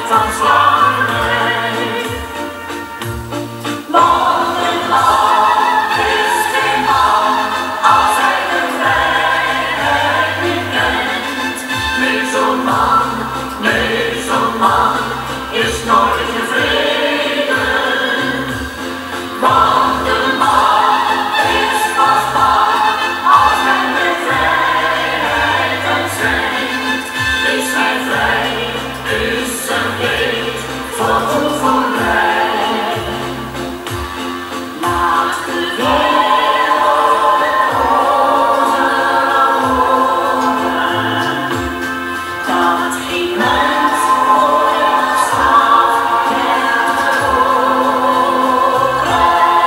van slavernij. Lang en lang is geen man als hij de vrijheid niet kent. Nee, zo'n man is nooit tevreden. Want de man is pas bang als men de vrijheid ontzengt. Is hij vrij, is zijn leed voor voorbij. Laat de wereld horen dat geen mens ooit slaaf kent worden.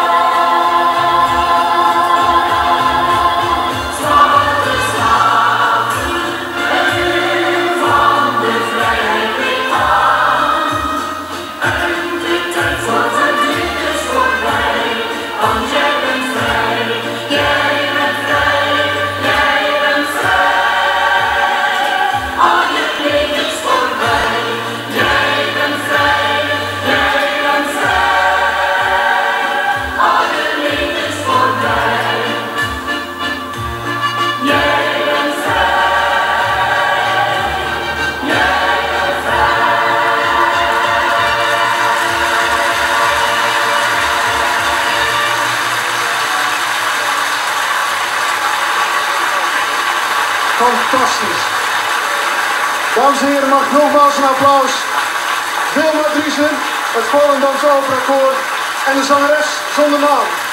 Zwarte slaven, het uur van de vrijheid breekt aan. En de tijd voor verdriet is voorbij, want jij bent vrij, jij bent vrij, jij bent vrij. Al je leed is voorbij, jij bent vrij, jij bent vrij. Al je leed is voorbij, jij bent vrij, jij bent Fantastisch. Dames en heren, mag ik nogmaals een applaus. Wilma Driessen, het Volendamse Operakoor en de zangeres Zonder Naam.